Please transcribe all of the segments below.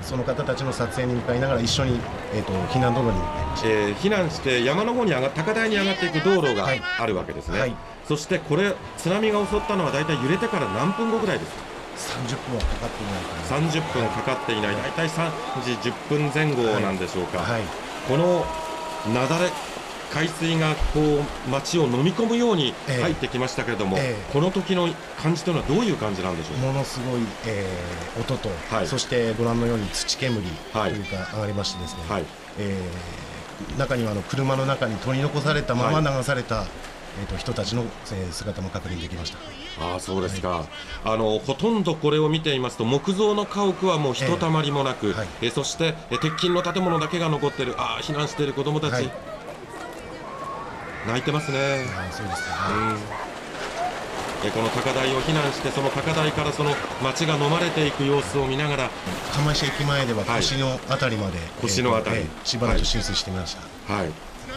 その方たちの撮影に向かいながら一緒に、避難道路に向かいました。 避難して山の方に高台に上がっていく道路があるわけですね、はい、そしてこれ津波が襲ったのはだいたい揺れてから何分後ぐらいですか ？30分はかかっていないかな。 30分かかっていない、だいたい3時10分前後なんでしょうか、 はいはい、 この雪崩海水がこう街を飲み込むように入ってきましたけれども、この時の感じというのはどういう感じなんでしょうか？ ものすごい、音と、はい、そしてご覧のように土煙というか上がりましてですね、はい、中には車の中に取り残されたまま流された、人たちの姿も確認できました。 あ、そうですか、はい、ほとんどこれを見ていますと木造の家屋はもうひとたまりもなく、はい、そして鉄筋の建物だけが残っている。避難している子どもたち、はい、泣いてますね。 そうですね、 この高台を避難して、その高台からその町が飲まれていく様子を見ながら、 釜石駅前では腰のあたりまで、 腰のあたり、 しばらく浸水してみました。 はい、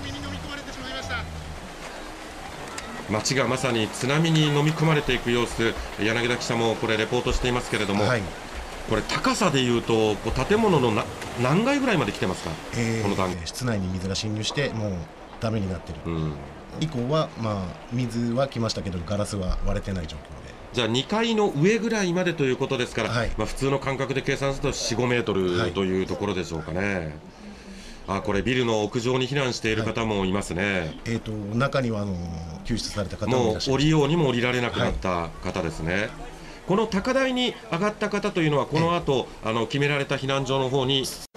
町がまさに津波に飲み込まれていく様子、柳田記者もこれレポートしていますけれども、はい、これ高さでいうと建物の何階ぐらいまで来てますか？この段階、 室内に水が侵入してもうダメになっている、以降は、水は来ましたけどガラスは割れてない状況で、 じゃあ2階の上ぐらいまでということですから、はい、普通の感覚で計算すると4、5メートルというところでしょうかね。これビルの屋上に避難している方もいますね、 はい、中には救出された方もいらっしゃいます。 もう降りようにも降りられなくなった方ですね、はい、この高台に上がった方というのはこの後決められた避難所の方に